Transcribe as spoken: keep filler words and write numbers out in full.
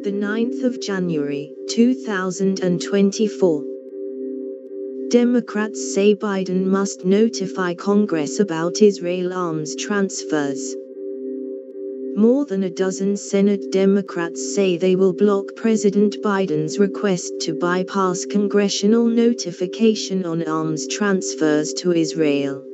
the ninth of January, two thousand twenty-four. Democrats say Biden must notify Congress about Israel arms transfers. More than a dozen Senate Democrats say they will block President Biden's request to bypass congressional notification on arms transfers to Israel.